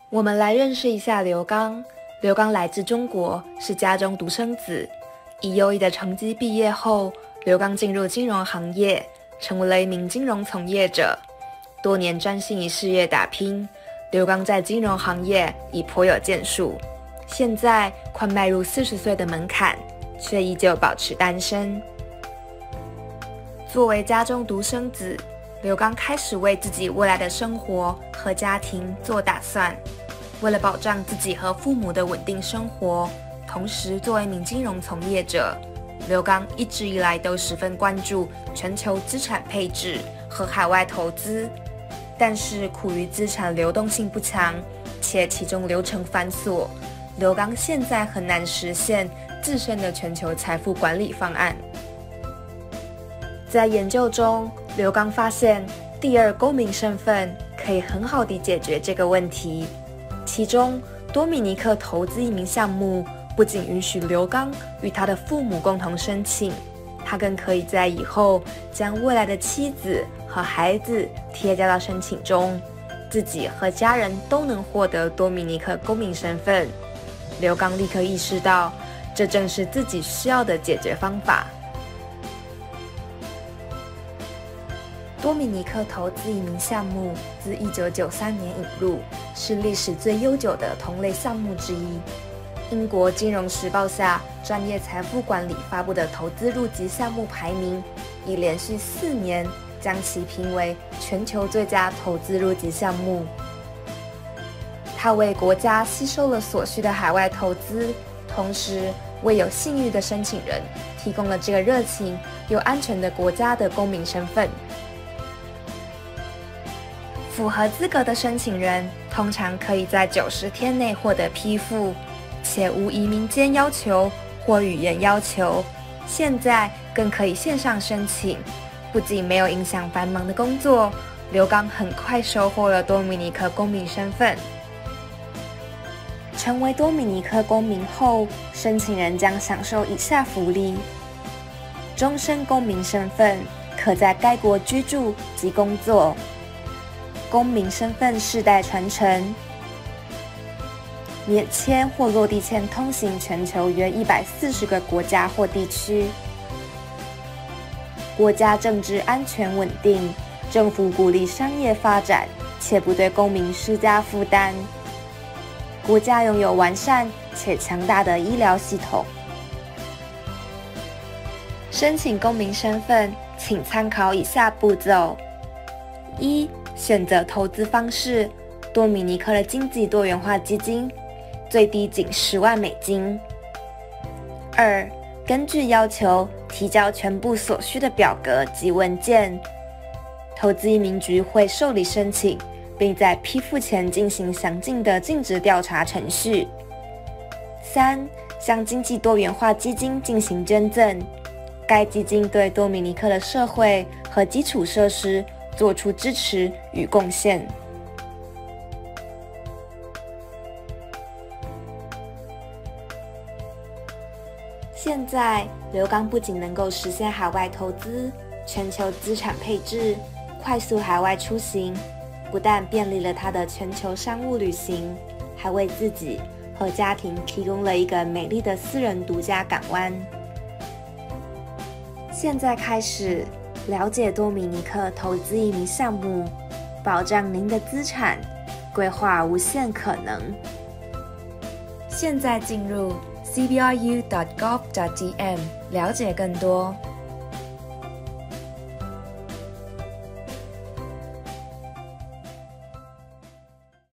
我们来认识一下刘刚。刘刚来自中国，是家中独生子。以优异的成绩毕业后，刘刚进入金融行业，成为了一名金融从业者。多年专心于事业打拼，刘刚在金融行业已颇有建树。现在快迈入40岁的门槛，却依旧保持单身。作为家中独生子，刘刚开始为自己未来的生活和家庭做打算。为了保障自己和父母的稳定生活，同时作为一名金融从业者，刘刚一直以来都十分关注全球资产配置和海外投资。但是苦于资产流动性不强，且其中流程繁琐，刘刚现在很难实现自身的全球财富管理方案。在研究中，刘刚发现第二公民身份可以很好地解决这个问题。其中，多米尼克投资移民项目不仅允许刘刚与他的父母共同申请，他更可以在以后将未来的妻子和孩子贴加到申请中，自己和家人都能获得多米尼克公民身份。刘刚立刻意识到，这正是自己需要的解决方法。多米尼克投资移民项目自1993年引入，是历史最悠久的同类项目之一。英国金融时报下专业财富管理发布的投资入籍项目排名，已连续4年将其评为全球最佳投资入籍项目。它为国家吸收了所需的海外投资，同时为有信誉的申请人提供了这个热情又安全的国家的公民身份。符合资格的申请人通常可以在90天内获得批复，且无移民监要求或语言要求。现在更可以线上申请，不仅没有影响繁忙的工作，刘刚很快收获了多米尼克公民身份。成为多米尼克公民后，申请人将享受以下福利：终身公民身份，可在该国居住及工作；公民身份世代传承；免签或落地签通行全球约140个国家或地区；国家政治安全稳定，政府鼓励商业发展，且不对公民施加负担；国家拥有完善且强大的医疗系统。申请公民身份，请参考以下步骤：1、选择投资方式，多米尼克的经济多元化基金，最低仅10万美金。2、根据要求提交全部所需的表格及文件，投资移民局会受理申请，并在批复前进行详尽的尽职调查程序。3、向经济多元化基金进行捐赠，该基金对多米尼克的社会和基础设施做出支持与贡献。现在，刘刚不仅能够实现海外投资、全球资产配置、快速海外出行，不但便利了他的全球商务旅行，还为自己和家庭提供了一个美丽的私人独家港湾。现在开始了解多米尼克投资移民项目，保障您的资产，规划无限可能。现在进入 cbru.gov.tm 了解更多。